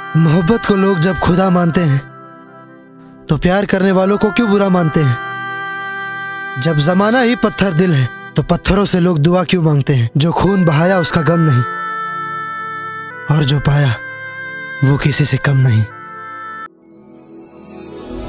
मोहब्बत को लोग जब खुदा मानते हैं तो प्यार करने वालों को क्यों बुरा मानते हैं? जब जमाना ही पत्थर दिल है तो पत्थरों से लोग दुआ क्यों मांगते हैं? जो खून बहाया उसका गम नहीं, और जो पाया वो किसी से कम नहीं।